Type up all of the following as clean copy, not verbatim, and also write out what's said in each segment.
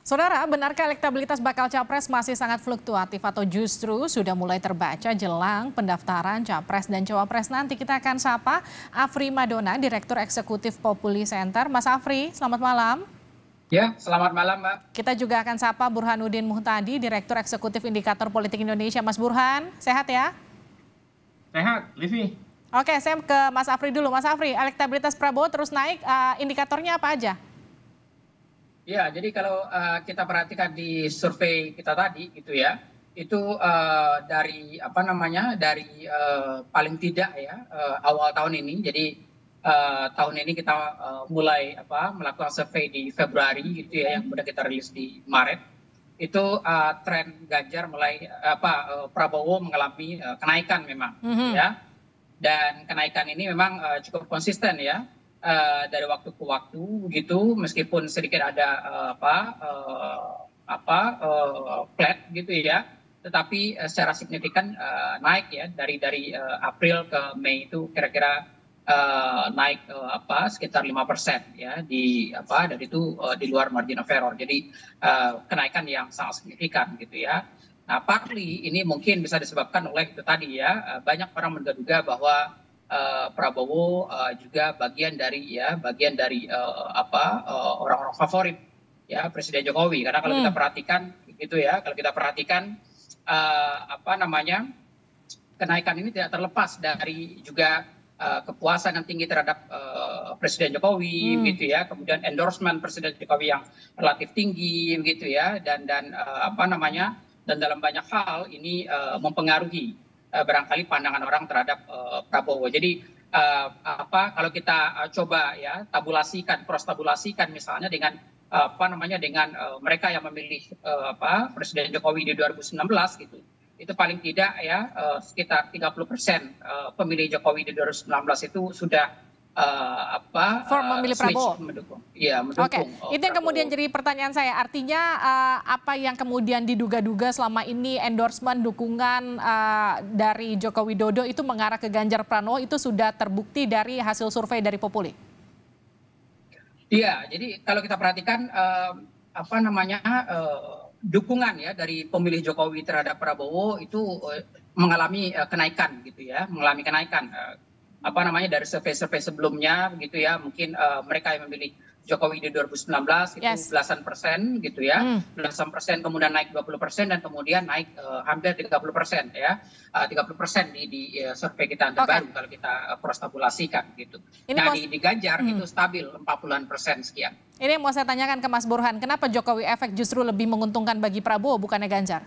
Saudara, benarkah elektabilitas bakal capres masih sangat fluktuatif atau justru sudah mulai terbaca jelang pendaftaran capres dan cawapres nanti? Kita akan sapa Afri Madona, Direktur Eksekutif Populi Center. Mas Afri, selamat malam. Ya, selamat malam, Mbak. Kita juga akan sapa Burhanuddin Muhtadi, Direktur Eksekutif Indikator Politik Indonesia. Mas Burhan, sehat ya? Sehat, Livi. Oke, saya ke Mas Afri dulu. Mas Afri, elektabilitas Prabowo terus naik, indikatornya apa aja? Ya, jadi kalau kita perhatikan di survei kita tadi gitu ya, itu dari dari paling tidak ya awal tahun ini. Jadi tahun ini kita mulai melakukan survei di Februari gitu ya, yang kemudian kita rilis di Maret. Itu tren Ganjar mulai Prabowo mengalami kenaikan memang ya. Dan kenaikan ini memang cukup konsisten ya. Dari waktu ke waktu begitu, meskipun sedikit ada flat gitu ya, tetapi secara signifikan naik ya dari April ke Mei itu kira-kira naik sekitar 5% ya dari itu di luar margin of error. Jadi kenaikan yang sangat signifikan gitu ya. Nah, partly ini mungkin bisa disebabkan oleh itu tadi ya, banyak orang menduga bahwa Prabowo juga bagian dari orang-orang favorit ya Presiden Jokowi, karena kalau kita perhatikan gitu ya, kenaikan ini tidak terlepas dari juga kepuasan yang tinggi terhadap Presiden Jokowi gitu ya, kemudian endorsement Presiden Jokowi yang relatif tinggi gitu ya, dan dalam banyak hal ini mempengaruhi barangkali pandangan orang terhadap Prabowo. Jadi kalau kita coba ya cross tabulasikan misalnya dengan mereka yang memilih Presiden Jokowi di 2019 gitu, itu paling tidak ya sekitar 30% pemilih Jokowi di 2019 itu sudah memilih Prabowo. Mendukung. Iya, mendukung. Oke, itu yang kemudian jadi pertanyaan saya. Artinya apa yang kemudian diduga-duga selama ini endorsement dukungan dari Joko Widodo itu mengarah ke Ganjar Pranowo itu sudah terbukti dari hasil survei dari Populi? Iya, jadi kalau kita perhatikan dukungan ya dari pemilih Jokowi terhadap Prabowo itu mengalami kenaikan gitu ya, dari survei-survei sebelumnya begitu ya, mungkin mereka yang memilih Jokowi di 2019 itu belasan persen gitu ya, belasan persen, kemudian naik 20% dan kemudian naik hampir 30% ya, 30% di survei kita yang terbaru kalau kita cross tabulasikan gitu. Nah di Ganjar itu stabil 40% sekian. Ini yang mau saya tanyakan ke Mas Burhan, kenapa Jokowi efek justru lebih menguntungkan bagi Prabowo bukannya Ganjar?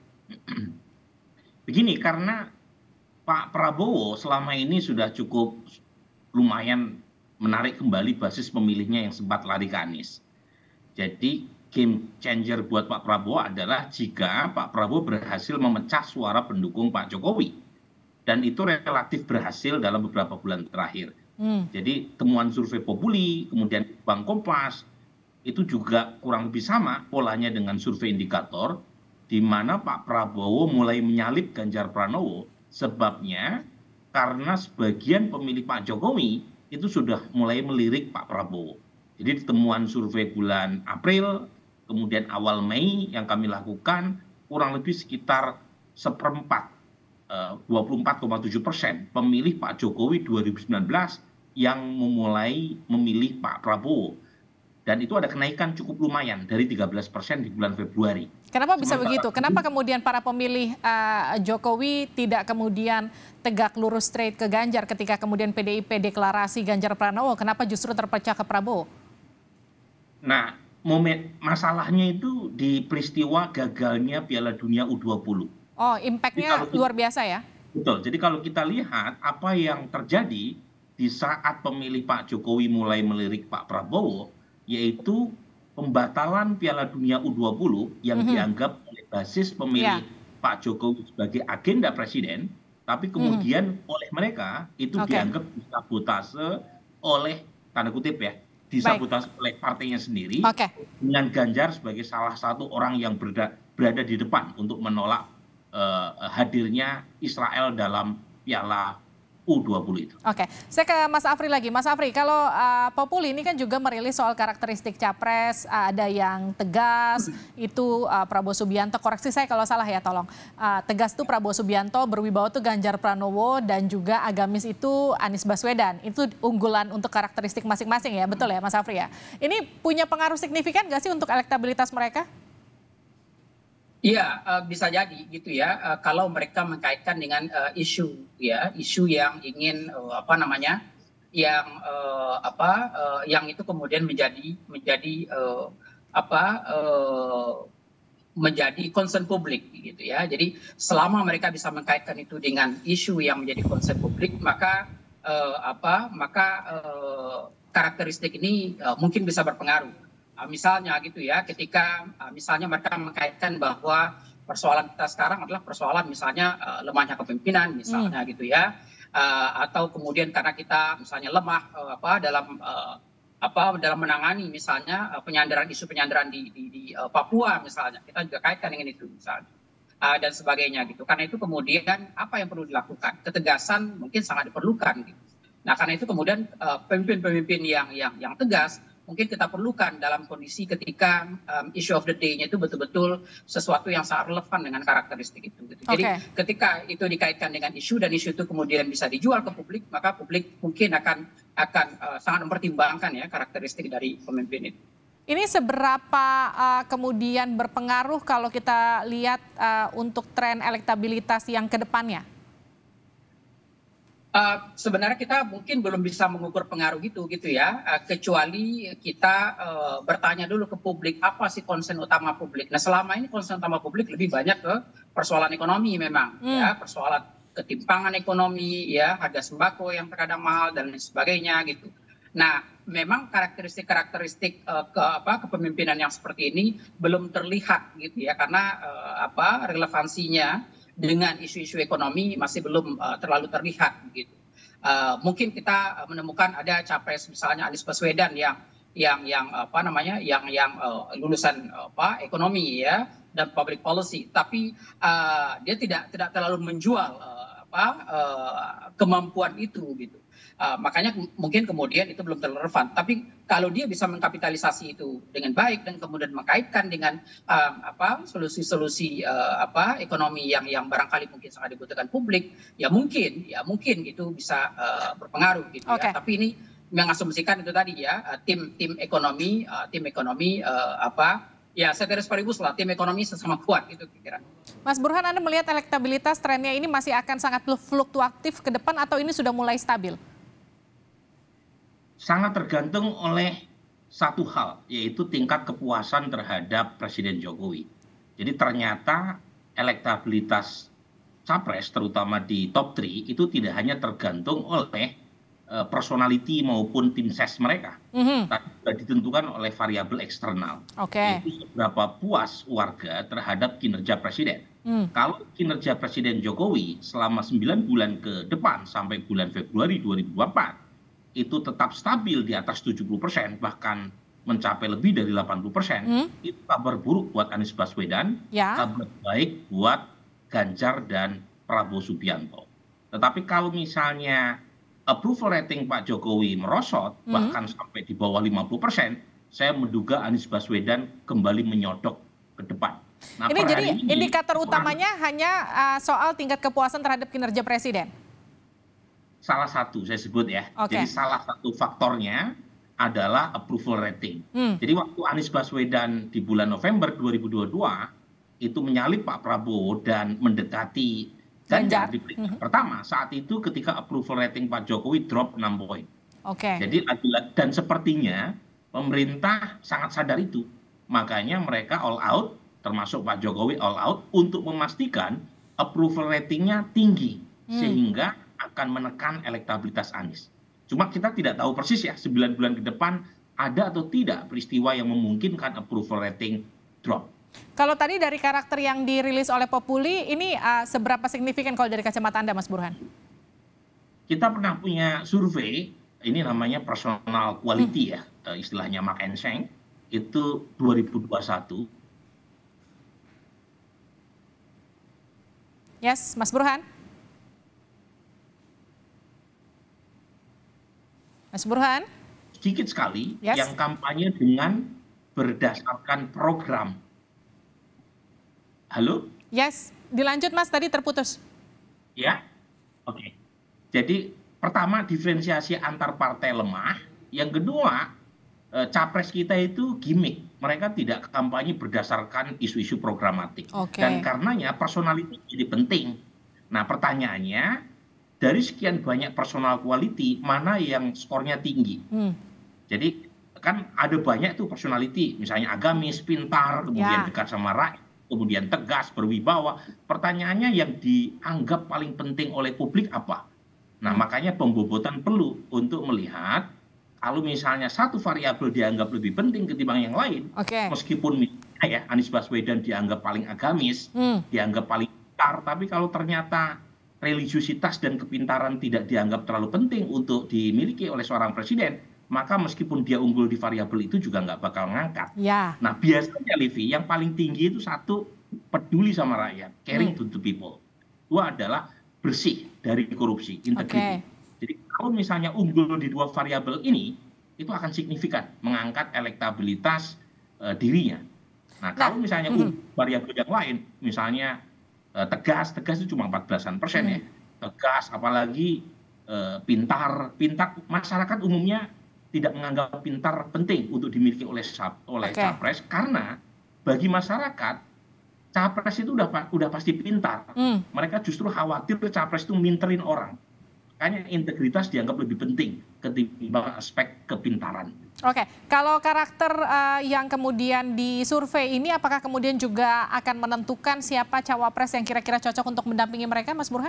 Begini, karena Pak Prabowo selama ini sudah cukup lumayan menarik kembali basis pemilihnya yang sempat lari ke Anies. Jadi game changer buat Pak Prabowo adalah jika Pak Prabowo berhasil memecah suara pendukung Pak Jokowi. Dan itu relatif berhasil dalam beberapa bulan terakhir. Jadi temuan survei Populi, kemudian Bank Kompas, itu juga kurang lebih sama polanya dengan survei indikator, di mana Pak Prabowo mulai menyalip Ganjar Pranowo. Sebabnya karena sebagian pemilih Pak Jokowi itu sudah mulai melirik Pak Prabowo. Jadi temuan survei bulan April, kemudian awal Mei yang kami lakukan, kurang lebih sekitar 24,7% pemilih Pak Jokowi 2019 yang memulai memilih Pak Prabowo. Dan itu ada kenaikan cukup lumayan dari 13% di bulan Februari. Kenapa bisa begitu? Kenapa kemudian para pemilih Jokowi tidak kemudian tegak lurus straight ke Ganjar ketika kemudian PDIP deklarasi Ganjar Pranowo? Kenapa justru terpecah ke Prabowo? Nah, masalahnya itu di peristiwa gagalnya Piala Dunia U20. Oh, impact-nya luar biasa ya? Betul. Jadi kalau kita lihat apa yang terjadi di saat pemilih Pak Jokowi mulai melirik Pak Prabowo, yaitu pembatalan Piala Dunia U20 yang dianggap oleh basis pemilih Pak Jokowi sebagai agenda presiden, tapi kemudian oleh mereka itu dianggap disabotase oleh, tanda kutip ya, disabotase oleh partainya sendiri, dengan Ganjar sebagai salah satu orang yang berada di depan untuk menolak hadirnya Israel dalam Piala U20 itu. Oke, saya ke Mas Afri lagi. Mas Afri, kalau Populi ini kan juga merilis soal karakteristik capres, ada yang tegas, itu Prabowo Subianto, koreksi saya kalau salah ya tolong. Tegas itu Prabowo Subianto, berwibawa itu Ganjar Pranowo, dan juga agamis itu Anies Baswedan. Itu unggulan untuk karakteristik masing-masing ya, betul ya Mas Afri ya? Ini punya pengaruh signifikan nggak sih untuk elektabilitas mereka? Iya, bisa jadi gitu ya. Kalau mereka mengkaitkan dengan isu ya, isu yang ingin apa namanya, yang yang itu kemudian apa menjadi concern publik gitu ya. Jadi selama mereka bisa mengkaitkan itu dengan isu yang menjadi concern publik, maka karakteristik ini mungkin bisa berpengaruh. Misalnya gitu ya, ketika misalnya mereka mengkaitkan bahwa persoalan kita sekarang adalah persoalan misalnya lemahnya kepemimpinan misalnya gitu ya, atau kemudian karena kita misalnya lemah dalam menangani misalnya isu penyandaran di Papua misalnya, kita juga kaitkan dengan itu misalnya. Dan sebagainya gitu. Karena itu kemudian apa yang perlu dilakukan? Ketegasan mungkin sangat diperlukan gitu. Nah, karena itu kemudian pemimpin-pemimpin yang tegas mungkin kita perlukan dalam kondisi ketika issue of the day-nya itu betul-betul sesuatu yang sangat relevan dengan karakteristik itu. Gitu. Jadi ketika itu dikaitkan dengan isu dan isu itu kemudian bisa dijual ke publik, maka publik mungkin akan sangat mempertimbangkan ya karakteristik dari pemimpin itu. Ini seberapa kemudian berpengaruh kalau kita lihat untuk tren elektabilitas yang ke depannya? Sebenarnya kita mungkin belum bisa mengukur pengaruh gitu ya, kecuali kita bertanya dulu ke publik apa sih concern utama publik. Nah, selama ini concern utama publik lebih banyak ke persoalan ekonomi memang ya, persoalan ketimpangan ekonomi ya, harga sembako yang terkadang mahal dan lain sebagainya gitu. Nah, memang karakteristik kepemimpinan yang seperti ini belum terlihat gitu ya, karena relevansinya dengan isu-isu ekonomi masih belum terlalu terlihat gitu. Mungkin kita menemukan ada capres misalnya Anies Baswedan yang lulusan ekonomi ya dan public policy, tapi dia tidak terlalu menjual kemampuan itu gitu. Makanya mungkin kemudian itu belum terlalu relevan. Tapi kalau dia bisa mengkapitalisasi itu dengan baik dan kemudian mengkaitkan dengan solusi-solusi ekonomi yang barangkali mungkin sangat dibutuhkan publik, ya mungkin itu bisa berpengaruh gitu ya. Tapi ini mengasumsikan itu tadi ya, tim ekonomi ya ceteris paribus lah, tim ekonomi sesama kuat itu kira-kira. Mas Burhan, Anda melihat elektabilitas trennya ini masih akan sangat fluktuatif ke depan atau ini sudah mulai stabil? Sangat tergantung oleh satu hal, yaitu tingkat kepuasan terhadap Presiden Jokowi. Jadi ternyata elektabilitas capres, terutama di top 3, itu tidak hanya tergantung oleh personality maupun tim ses mereka, tapi sudah ditentukan oleh variabel eksternal, yaitu seberapa puas warga terhadap kinerja Presiden. Kalau kinerja Presiden Jokowi selama 9 bulan ke depan sampai bulan Februari 2024, itu tetap stabil di atas 70%, bahkan mencapai lebih dari 80%, itu kabar buruk buat Anies Baswedan, kabar baik buat Ganjar dan Prabowo Subianto. Tetapi kalau misalnya approval rating Pak Jokowi merosot, bahkan sampai di bawah 50%, saya menduga Anies Baswedan kembali menyodok ke depan. Nah, ini jadi indikator utamanya hanya soal tingkat kepuasan terhadap kinerja Presiden? Salah satu saya sebut ya. Jadi salah satu faktornya adalah approval rating. Jadi waktu Anies Baswedan di bulan November 2022 itu menyalip Pak Prabowo dan mendekati Ganjar di peringkat pertama, saat itu ketika approval rating Pak Jokowi drop 6 poin. Jadi dan sepertinya pemerintah sangat sadar itu. Makanya mereka all out, termasuk Pak Jokowi all out untuk memastikan approval ratingnya tinggi sehingga akan menekan elektabilitas Anies. Cuma kita tidak tahu persis ya 9 bulan ke depan ada atau tidak peristiwa yang memungkinkan approval rating drop. Kalau tadi dari karakter yang dirilis oleh Populi, ini seberapa signifikan kalau dari kacamata Anda, Mas Burhan? Kita pernah punya survei, ini namanya personal quality ya, istilahnya Mark and Schenk, itu 2021. Yes, Mas Burhan. Mas Burhan? Sedikit sekali Yes. yang kampanye dengan berdasarkan program. Halo? Yes, dilanjut Mas, tadi terputus. Ya? Oke. Jadi pertama diferensiasi antar partai lemah. Yang kedua, capres kita itu gimmick. Mereka tidak kampanye berdasarkan isu-isu programatik. Oke. Dan karenanya personality jadi penting. Nah pertanyaannya, dari sekian banyak personal quality, mana yang skornya tinggi? Jadi kan ada banyak tuh personality, misalnya agamis, pintar, kemudian dekat sama rakyat, kemudian tegas, berwibawa. Pertanyaannya yang dianggap paling penting oleh publik apa? Nah makanya pembobotan perlu untuk melihat kalau misalnya satu variabel dianggap lebih penting ketimbang yang lain, meskipun misalnya ya Anies Baswedan dianggap paling agamis, dianggap paling pintar, tapi kalau ternyata religiusitas dan kepintaran tidak dianggap terlalu penting untuk dimiliki oleh seorang presiden, maka meskipun dia unggul di variabel itu juga nggak bakal ngangkat. Nah biasanya Livi, yang paling tinggi itu satu, peduli sama rakyat, caring to the people. Dua adalah bersih dari korupsi, integrity. Jadi kalau misalnya unggul di dua variabel ini, itu akan signifikan mengangkat elektabilitas dirinya. Nah kalau misalnya variabel yang lain, misalnya tegas itu cuma 14% ya. Tegas, apalagi pintar masyarakat umumnya tidak menganggap pintar penting untuk dimiliki oleh capres, karena bagi masyarakat capres itu udah pasti pintar. Mereka justru khawatir capres itu minterin orang. Makanya integritas dianggap lebih penting ketimbang aspek kepintaran. Oke, kalau karakter yang kemudian disurvei ini apakah kemudian juga akan menentukan siapa cawapres yang kira-kira cocok untuk mendampingi mereka, Mas Burhan?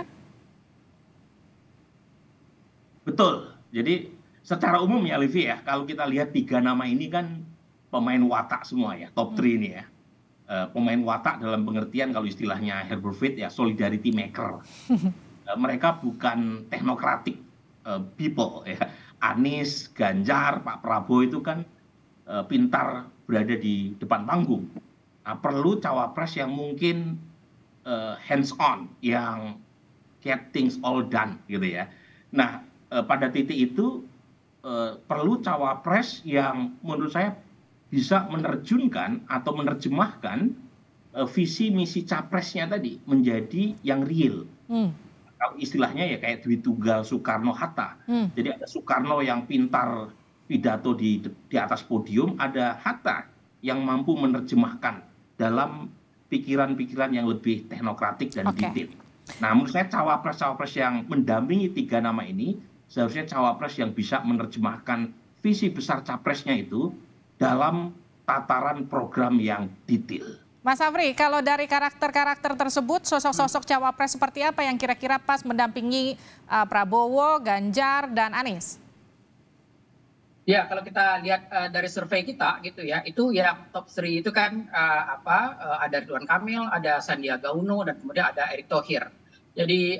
Betul. Jadi secara umum ya Livi ya, kalau kita lihat 3 nama ini kan pemain watak semua ya, top 3 ini ya. Pemain watak dalam pengertian kalau istilahnya Herbert Fried ya, solidarity maker. Mereka bukan teknokratik people ya. Anies, Ganjar, Pak Prabowo itu kan pintar berada di depan panggung. Nah, perlu cawapres yang mungkin hands on, yang get things all done gitu ya. Nah pada titik itu perlu cawapres yang menurut saya bisa menerjunkan atau menerjemahkan visi misi capresnya tadi menjadi yang real. Kalau istilahnya ya kayak Dwi Tunggal Soekarno-Hatta. Jadi ada Soekarno yang pintar pidato di atas podium, ada Hatta yang mampu menerjemahkan dalam pikiran-pikiran yang lebih teknokratik dan detail. Nah menurut saya cawapres-cawapres yang mendampingi 3 nama ini seharusnya cawapres yang bisa menerjemahkan visi besar capresnya itu dalam tataran program yang detail. Mas Afri, kalau dari karakter-karakter tersebut, sosok-sosok cawapres seperti apa yang kira-kira pas mendampingi Prabowo, Ganjar, dan Anies? Ya, kalau kita lihat dari survei kita gitu ya, itu yang top 3 itu kan ada Ridwan Kamil, ada Sandiaga Uno, dan kemudian ada Erick Thohir. Jadi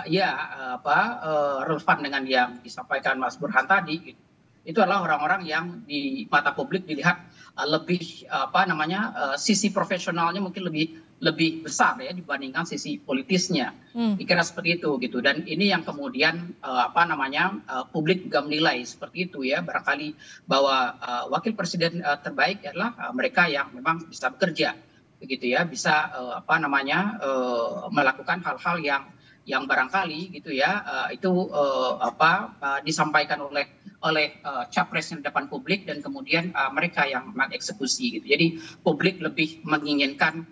relevan dengan yang disampaikan Mas Burhan tadi. Gitu. Itu adalah orang-orang yang di mata publik dilihat lebih sisi profesionalnya mungkin lebih besar ya dibandingkan sisi politisnya. Dikira seperti itu gitu. Dan ini yang kemudian publik juga menilai seperti itu ya, barangkali bahwa wakil presiden terbaik adalah mereka yang memang bisa bekerja begitu ya, bisa melakukan hal-hal yang barangkali gitu ya disampaikan oleh capres di depan publik dan kemudian mereka yang mengeksekusi gitu. Jadi publik lebih menginginkan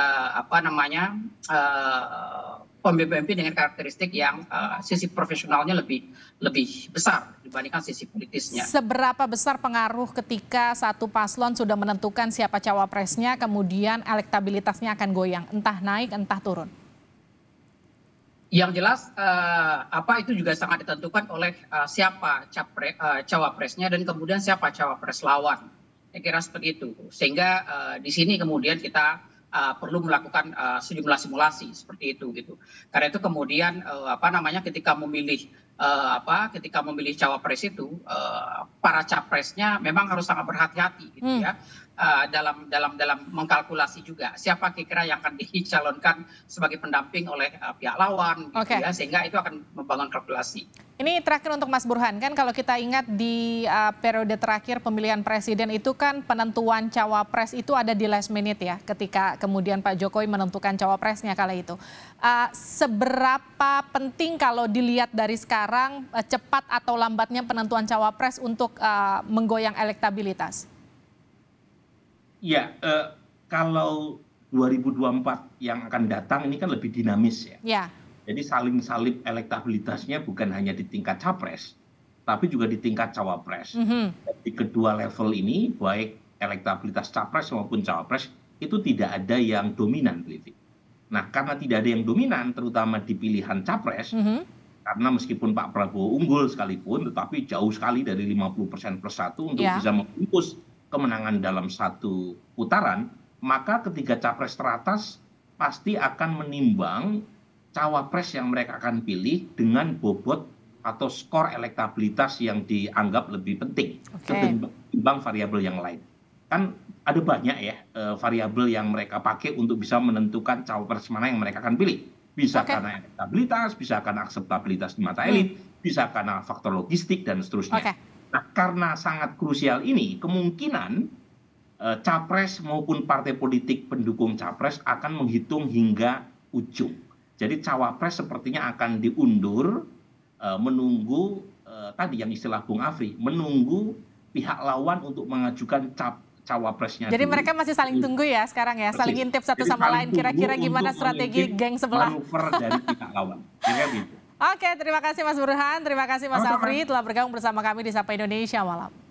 pemimpin dengan karakteristik yang sisi profesionalnya lebih besar dibandingkan sisi politisnya. Seberapa besar pengaruh ketika satu paslon sudah menentukan siapa cawapresnya, kemudian elektabilitasnya akan goyang, entah naik entah turun? Yang jelas itu juga sangat ditentukan oleh siapa cawapresnya dan kemudian siapa cawapres lawan. Saya kira seperti itu. Sehingga di sini kemudian kita perlu melakukan sejumlah simulasi seperti itu gitu. Karena itu kemudian ketika memilih cawapres itu para capresnya memang harus sangat berhati-hati gitu ya. dalam mengkalkulasi juga siapa kira-kira yang akan dicalonkan sebagai pendamping oleh pihak lawan, gitu ya, sehingga itu akan membangun kalkulasi. Ini terakhir untuk Mas Burhan, kan kalau kita ingat di periode terakhir pemilihan presiden itu kan penentuan cawapres itu ada di last minute ya, ketika kemudian Pak Jokowi menentukan cawapresnya kala itu. Seberapa penting kalau dilihat dari sekarang cepat atau lambatnya penentuan cawapres untuk menggoyang elektabilitas? Ya, kalau 2024 yang akan datang ini kan lebih dinamis ya. Ya. Jadi saling salib elektabilitasnya bukan hanya di tingkat capres, tapi juga di tingkat cawapres. Di kedua level ini, baik elektabilitas capres maupun cawapres, itu tidak ada yang dominan. Nah, karena tidak ada yang dominan, terutama di pilihan capres, karena meskipun Pak Prabowo unggul sekalipun, tetapi jauh sekali dari 50% plus 1 untuk bisa membungkus kemenangan dalam satu putaran, maka ketiga capres teratas pasti akan menimbang cawapres yang mereka akan pilih dengan bobot atau skor elektabilitas yang dianggap lebih penting ketimbang variabel yang lain. Kan ada banyak ya variabel yang mereka pakai untuk bisa menentukan cawapres mana yang mereka akan pilih. Bisa karena elektabilitas, bisa karena akseptabilitas di mata elit, bisa karena faktor logistik dan seterusnya. Nah, karena sangat krusial ini, kemungkinan capres maupun partai politik pendukung capres akan menghitung hingga ujung. Jadi cawapres sepertinya akan diundur, menunggu tadi yang istilah Bung Afri, menunggu pihak lawan untuk mengajukan cawapresnya. Jadi mereka masih saling tunggu ya sekarang ya, saling intip satu sama lain, kira-kira gimana strategi geng sebelah. Manuver dari pihak lawan, kira-kira gitu. Oke, terima kasih Mas Burhan, terima kasih Mas Afri telah bergabung bersama kami di Sapa Indonesia Malam.